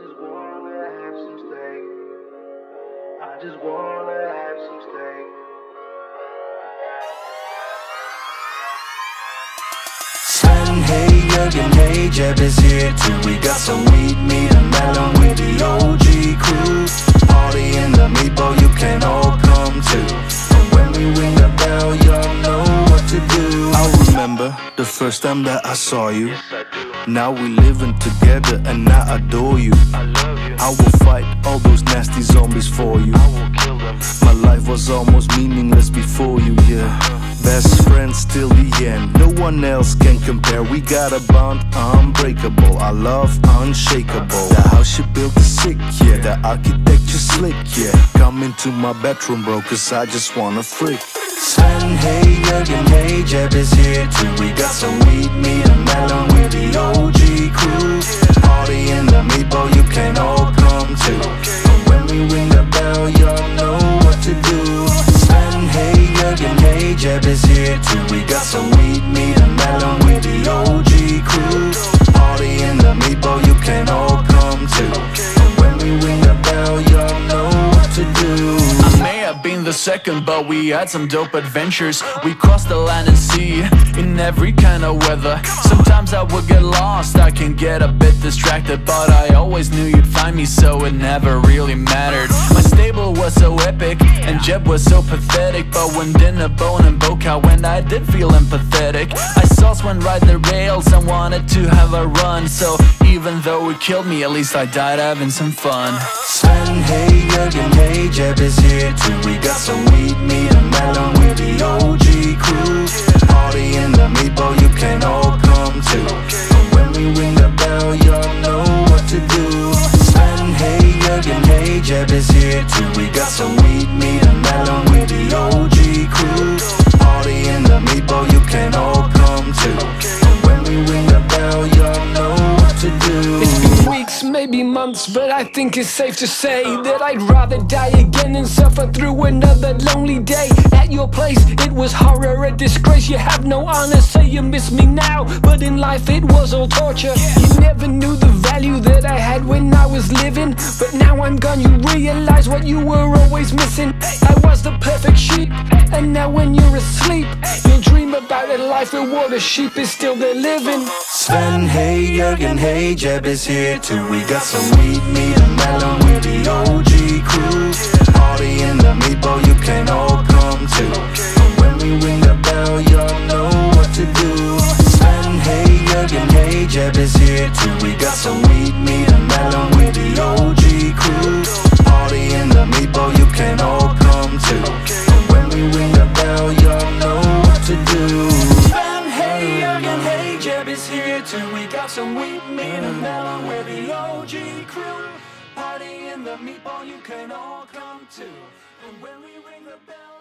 just wanna have some steak. I just wanna have some steak. Sven, hey, Jürgen, hey, Jeb is here too. We got some wheat, meat and melon with the OG crew. Party in the meatball, you can all come too. And when we ring the bell, y'all know what to do. I remember the first time that I saw you. Now we living together and I adore you. I will fight all those nasty zombies for you. My life was almost meaningless before you, yeah. Best friends till the end, no one else can compare. We got a bond unbreakable, our love unshakable. The house you built is sick, yeah, the architecture slick, yeah. Come into my bedroom, bro, cause I just wanna freak. Sven, hey, Jürgen, hey, Jeb is here too. We got some wheat, meat and melon with the OG crew. Party in the meatball, you can all come too. And when we ring the bell, y'all know what to do. Sven, hey, Jürgen, hey, Jeb is here too. We got some wheat, meat and melon with the OG crew. Party in the meatball, you can all come too. And when we ring the bell, y'all know what to do. I may have been the second, but we had some dope adventures. We crossed the land and sea in every kind of weather. Sometimes I would get lost, I can get a bit distracted, but I always knew you'd find me, so it never really mattered. My stable was so epic, and Jeb was so pathetic, but when Dinner Bone and Boca went, I did feel empathetic. I saw Sven ride the rails and wanted to have a run, so even though it killed me, at least I died having some fun. Sven, hey, Jürgen, hey, Jeb is here too. We got some wheat, meat and melon with the OG crew. Party in the meatball, you can all come too. And when we ring the bell, y'all know what to do. Sven, hey, Jürgen, hey, Jeb is here too. We got some wheat, meat and melon with the OG crew. Party in the meatball, you can all come too. And when we ring the bell, y'all know what to do. It's been weeks, maybe months, but I think it's safe to say that I'd rather die again than suffer through another lonely day. At your place, it was horror, a disgrace. You have no honor, say you miss me now, but in life it was all torture. You never knew the value that I had when I was living, but now I'm gone, you realize what you were always missing. I was the perfect sheep, and now when you're asleep, you'll dream about a life where water sheep is still there living. Sven, hey, Jürgen, hey, Jeb is here too. We got some wheat, meat and melon with the OG crew. Party in the meatball, you can all come too. And when we ring the bell, y'all know what to do. Sven, hey, Jürgen, hey, Jeb is here too. We got some wheat, meat and melon with the OG crew. Party in the meatball, you can all come too. And when we ring the bell, y'all know what to do. Sven, hey, Jürgen, hey, Jeb is here too. We got some wheat, meat and melon with the OG crew. Party in the meatball, you can all come too. And when we ring the bell,